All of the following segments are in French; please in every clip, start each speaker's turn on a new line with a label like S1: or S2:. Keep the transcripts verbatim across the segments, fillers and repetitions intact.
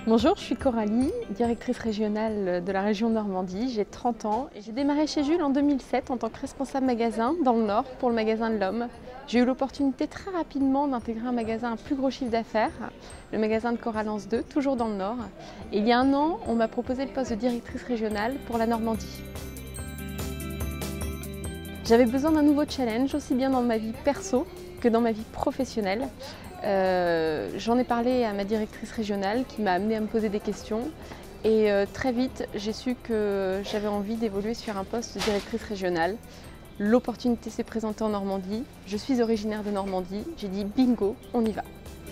S1: Bonjour, je suis Coralie, directrice régionale de la région Normandie, j'ai trente ans et j'ai démarré chez Jules en deux mille sept en tant que responsable magasin dans le Nord pour le magasin de l'Homme. J'ai eu l'opportunité très rapidement d'intégrer un magasin à plus gros chiffre d'affaires, le magasin de Corallens deux, toujours dans le Nord. Et il y a un an, on m'a proposé le poste de directrice régionale pour la Normandie. J'avais besoin d'un nouveau challenge, aussi bien dans ma vie perso que dans ma vie professionnelle. Euh, J'en ai parlé à ma directrice régionale qui m'a amenée à me poser des questions et euh, très vite j'ai su que j'avais envie d'évoluer sur un poste de directrice régionale. L'opportunité s'est présentée en Normandie, je suis originaire de Normandie, j'ai dit bingo, on y va.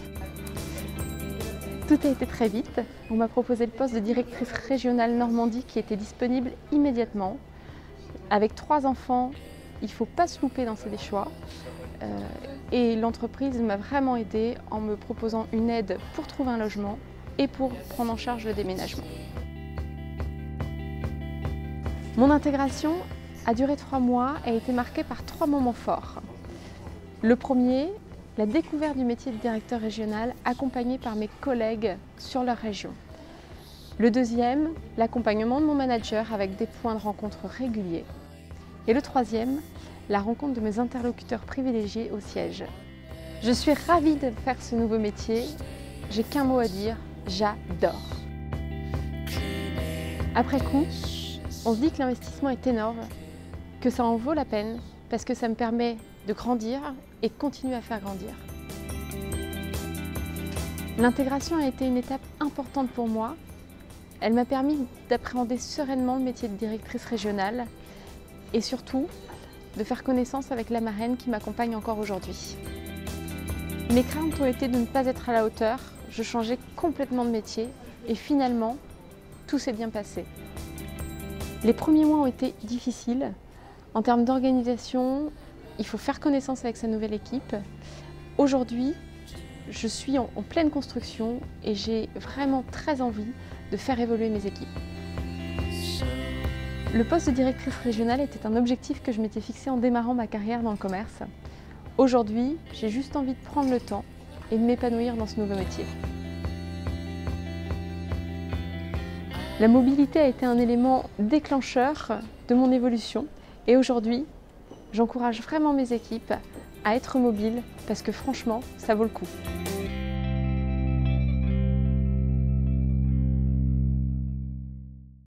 S1: Tout a été très vite, on m'a proposé le poste de directrice régionale Normandie qui était disponible immédiatement. Avec trois enfants, il ne faut pas se louper dans ses choix. Euh, et l'entreprise m'a vraiment aidée en me proposant une aide pour trouver un logement et pour prendre en charge le déménagement. Mon intégration a duré trois mois et a été marquée par trois moments forts. Le premier, la découverte du métier de directeur régional accompagné par mes collègues sur leur région. Le deuxième, l'accompagnement de mon manager avec des points de rencontre réguliers. Et le troisième, la rencontre de mes interlocuteurs privilégiés au siège. Je suis ravie de faire ce nouveau métier. J'ai qu'un mot à dire, j'adore. Après coup, on se dit que l'investissement est énorme, que ça en vaut la peine parce que ça me permet de grandir et de continuer à faire grandir. L'intégration a été une étape importante pour moi. Elle m'a permis d'appréhender sereinement le métier de directrice régionale et surtout de faire connaissance avec la marraine qui m'accompagne encore aujourd'hui. Mes craintes ont été de ne pas être à la hauteur, je changeais complètement de métier et finalement, tout s'est bien passé. Les premiers mois ont été difficiles. En termes d'organisation, il faut faire connaissance avec sa nouvelle équipe. Aujourd'hui, je suis en, en pleine construction et j'ai vraiment très envie de faire évoluer mes équipes. Le poste de directrice régionale était un objectif que je m'étais fixé en démarrant ma carrière dans le commerce. Aujourd'hui, j'ai juste envie de prendre le temps et de m'épanouir dans ce nouveau métier. La mobilité a été un élément déclencheur de mon évolution et aujourd'hui, j'encourage vraiment mes équipes à être mobiles parce que franchement, ça vaut le coup.